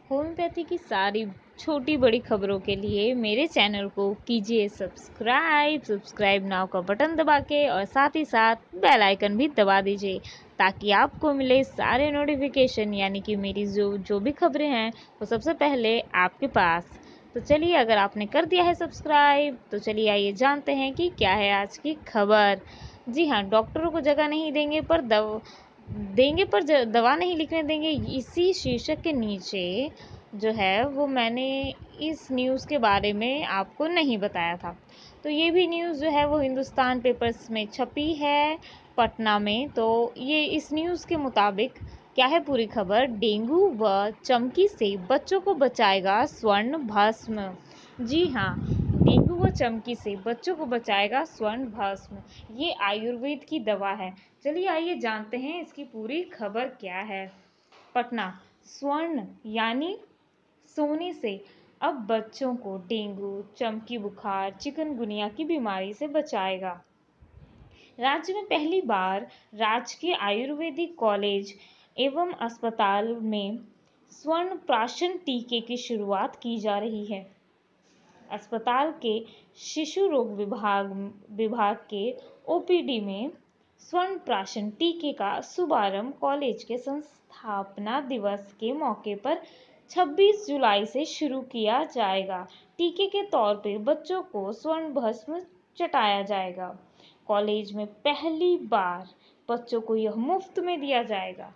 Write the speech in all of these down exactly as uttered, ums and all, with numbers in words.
Homeopathy की सारी छोटी बड़ी खबरों के लिए मेरे चैनल को कीजिए सब्सक्राइब सब्सक्राइब नाउ का बटन दबा के और साथ ही साथ बेल आइकन भी दबा दीजिए ताकि आपको मिले सारे नोटिफिकेशन, यानी कि मेरी जो जो भी खबरें हैं वो सबसे पहले आपके पास। तो चलिए, अगर आपने कर दिया है सब्सक्राइब तो चलिए आइए जानते हैं कि क्या है आज की खबर। जी हाँ, डॉक्टरों को जगह नहीं देंगे पर दव देंगे पर दवा नहीं लिखने देंगे, इसी शीर्षक के नीचे जो है वो मैंने इस न्यूज़ के बारे में आपको नहीं बताया था। तो ये भी न्यूज़ जो है वो हिंदुस्तान पेपर्स में छपी है पटना में। तो ये इस न्यूज़ के मुताबिक क्या है पूरी खबर। डेंगू व चमकी से बच्चों को बचाएगा स्वर्ण भस्म। जी हाँ, डेंगू व चमकी से बच्चों को बचाएगा स्वर्ण भस्म। ये आयुर्वेद की दवा है। चलिए आइए जानते हैं इसकी पूरी खबर क्या है। पटना, स्वर्ण यानी सोने से अब बच्चों को डेंगू, चमकी बुखार, चिकनगुनिया की बीमारी से बचाएगा। राज्य में पहली बार राजकीय आयुर्वेदिक कॉलेज एवं अस्पताल में स्वर्ण प्राशन टीके की शुरुआत की जा रही है। अस्पताल के शिशु रोग विभाग विभाग के ओपीडी में स्वर्ण प्राशन टीके का शुभारंभ कॉलेज के संस्थापना दिवस के मौके पर छब्बीस जुलाई से शुरू किया जाएगा। टीके के तौर पर बच्चों को स्वर्ण भस्म चटाया जाएगा। कॉलेज में पहली बार बच्चों को यह मुफ्त में दिया जाएगा।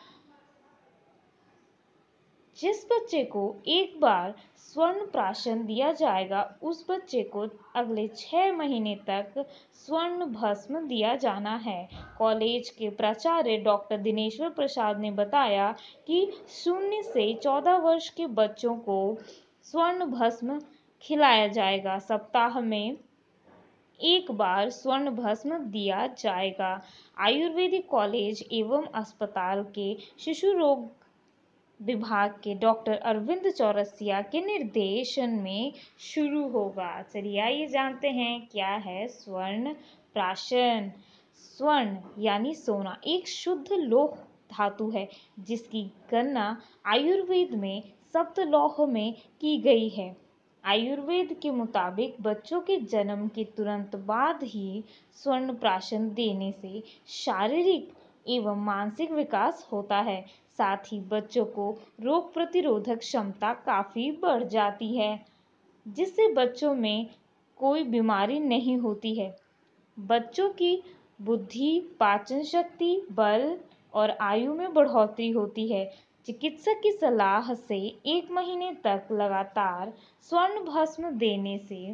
जिस बच्चे को एक बार स्वर्ण प्राशन दिया जाएगा उस बच्चे को अगले छह महीने तक स्वर्ण भस्म दिया जाना है। कॉलेज के प्राचार्य डॉक्टर दिनेश्वर प्रसाद ने बताया कि शून्य से चौदह वर्ष के बच्चों को स्वर्ण भस्म खिलाया जाएगा। सप्ताह में एक बार स्वर्ण भस्म दिया जाएगा। आयुर्वेदिक कॉलेज एवं अस्पताल के शिशु रोग विभाग के डॉक्टर अरविंद चौरसिया के निर्देशन में शुरू होगा। चलिए आइए जानते हैं क्या है स्वर्ण प्राशन। स्वर्ण यानी सोना एक शुद्ध लौह धातु है जिसकी गणना आयुर्वेद में सप्तलौह में की गई है। आयुर्वेद के मुताबिक बच्चों के जन्म के तुरंत बाद ही स्वर्ण प्राशन देने से शारीरिक एवं मानसिक विकास होता है। साथ ही बच्चों को रोग प्रतिरोधक क्षमता काफ़ी बढ़ जाती है, जिससे बच्चों में कोई बीमारी नहीं होती है। बच्चों की बुद्धि, पाचन शक्ति, बल और आयु में बढ़ोतरी होती है। चिकित्सक की सलाह से एक महीने तक लगातार स्वर्ण भस्म देने से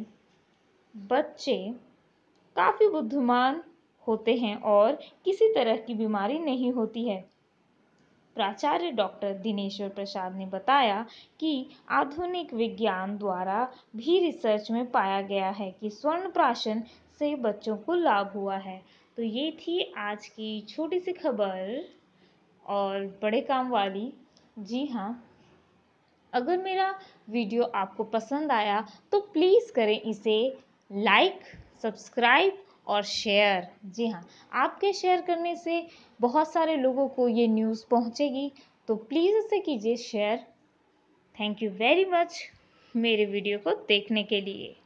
बच्चे काफ़ी बुद्धिमान होते हैं और किसी तरह की बीमारी नहीं होती है। प्राचार्य डॉक्टर दिनेश्वर प्रसाद ने बताया कि आधुनिक विज्ञान द्वारा भी रिसर्च में पाया गया है कि स्वर्ण प्राशन से बच्चों को लाभ हुआ है। तो ये थी आज की छोटी सी खबर और बड़े काम वाली। जी हाँ, अगर मेरा वीडियो आपको पसंद आया तो प्लीज़ करें इसे लाइक, सब्सक्राइब और शेयर। जी हाँ, आपके शेयर करने से बहुत सारे लोगों को ये न्यूज़ पहुँचेगी, तो प्लीज़ इसे कीजिए share. Thank you very much मेरे वीडियो को देखने के लिए।